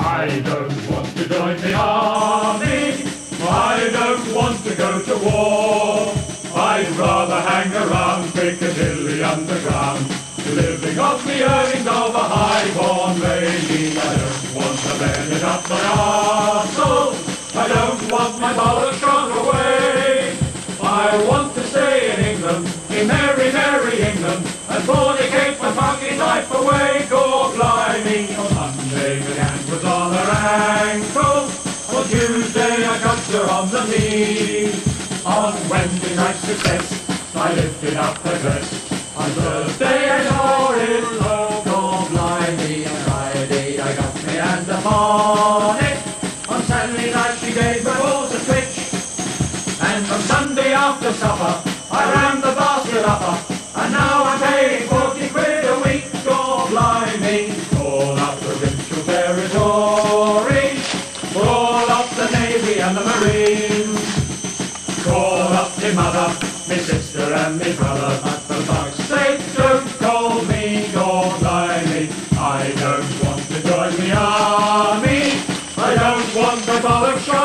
I don't want to join the army. I don't want to go to war. I'd rather hang around Piccadilly Underground, living off the earnings of a high-born lady. I don't want to bend it up my arsehole. I don't want my bollocks shrunk away. I want to stay in England, in merry, merry England, and fornicate my fucking life away. God blimey. On Monday the gang was on her ankle. On Tuesday I touched her on the knee. On Wednesday night success, I lifted up her dress. On Thursday I saw it, oh God blimey. On Friday I got me and the bonnet. On Saturday night she gave her balls a twitch. And on Sunday after supper, I ran the basket up her. And now I'm paying 40 quid a week, God blimey. Call up the provincial territory, call up the Navy and the Marines, call up me mother, me sister and me brother. But for fuck's sake, don't call me, God blimey. I don't want to join the army. I don't want the bollocks